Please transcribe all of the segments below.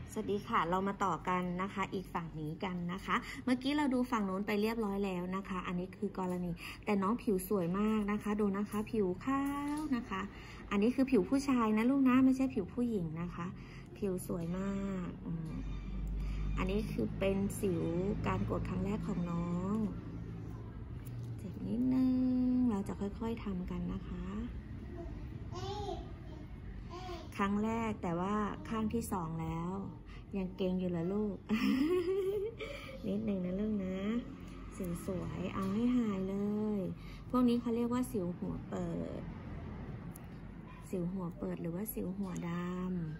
สวัสดีค่ะเรามาต่อกันนะคะอีกฝั่งนี้กันนะคะเมื่อกี้เราดูฝั่งโน้นไปเรียบร้อยแล้วนะคะอันนี้คือกรณีแต่น้องผิวสวยมากนะคะดูนะคะผิวขาวนะคะอันนี้คือผิวผู้ชายนะลูกนะไม่ใช่ผิวผู้หญิงนะคะผิวสวยมากอันนี้คือเป็นสิวการกดครั้งแรกของน้องเจ็บนิดนึงเราจะค่อยๆทำกันนะคะครั้งแรกแต่ว่าข้างที่2แล้วยังเก่งอยู่เหรอลูก นิดหนึ่งนะลูกนะสิวสวยเอาให้หายเลยพวกนี้เขาเรียกว่าสิวหัวเปิดสิวหัวเปิดหรือว่าสิวหัวดำ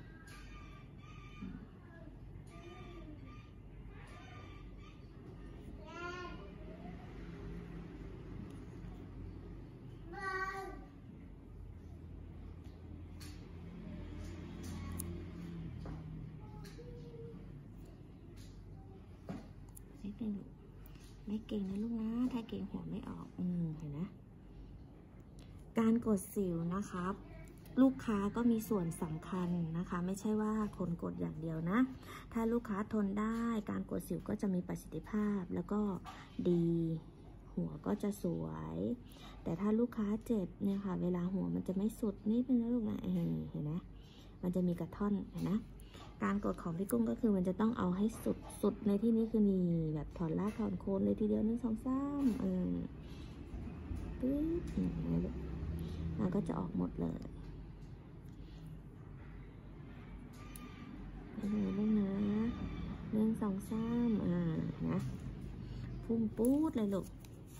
นิดนึงลูกไม่เก่งนะลูกนะถ้าเก่งหัวไม่ออกเห็นนะการกดสิวนะครับลูกค้าก็มีส่วนสำคัญนะคะไม่ใช่ว่าคนกดอย่างเดียวนะถ้าลูกค้าทนได้การกดสิวก็จะมีประสิทธิภาพแล้วก็ดีหัวก็จะสวยแต่ถ้าลูกค้าเจ็บเนี่ยค่ะเวลาหัวมันจะไม่สุดนี่เป็นนะลูกนะเห็นไหมมันจะมีกระท่อนเห็นนะการกดของพี่กุ้งก็คือมันจะต้องเอาให้สุดในที่นี้คือนี่แบบถอนรากถอนโคนเลยทีเดียว1 2 3ปึ๊บมันก็จะออกหมดเลยนี่ลูกนะ1 2 3นะพุ่งปู๊ดเลยลูก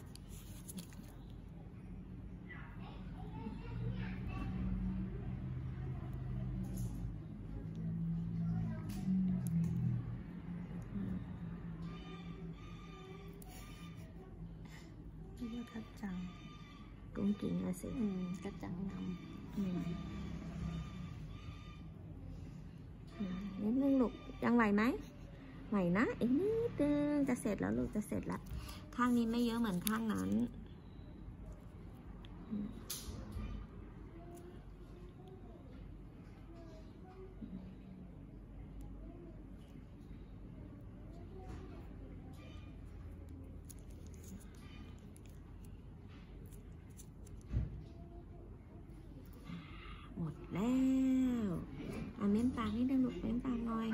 เรียกกระจังกุ้งกิ่งอะสิกระจังนำนิดนึงลูกยังไหวไหมไหวนะอีกนิดนึงจะเสร็จแล้วลูกจะเสร็จแล้วข้างนี้ไม่เยอะเหมือนข้างนั้นหมดแล้วเม้มปากนิดนึงลูกเม้มปากหน่อย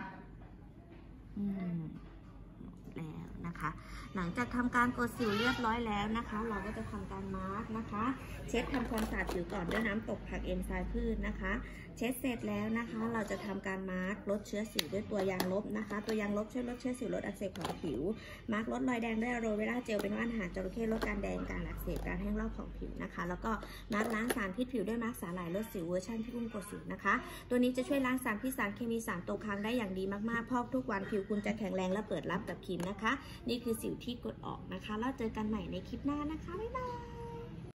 แล้วนะคะหลังจากทำการกดสิวเรียบร้อยแล้วนะคะเราก็จะทำการมาร์กนะคะเช็ดทำความสะอาดผิวก่อนด้วยน้ำตกผักเอนไซม์พืชนะคะเช็ดเสร็จแล้วนะคะเราจะทำการมาร์กลดเชื้อสิวด้วยตัวยางลบนะคะตัวยางลบช่วยลดเชื้อสิวลดอักเสบของผิวมาร์กลดรอยแดงด้วยอะโรเวราเจลเป็นว่านหางจระเข้ลดการแดงการอักเสบการแห้งลอกของผิวนะคะแล้วก็มาร์กล้างสารพิษผิวด้วยมาร์กสาหร่ายลดสิวเวอร์ชันพี่กุ้งกดสิวนะคะตัวนี้จะช่วยล้างสารพิษสารเคมีสารตกค้างได้อย่างดีมากๆพอกทุกวันผิวคุณจะแข็งแรงและเปิดรับกับครีมนะคะนี่คือสิวที่กดออกนะคะแล้วเจอกันใหม่ในคลิปหน้านะคะบ๊ายบาย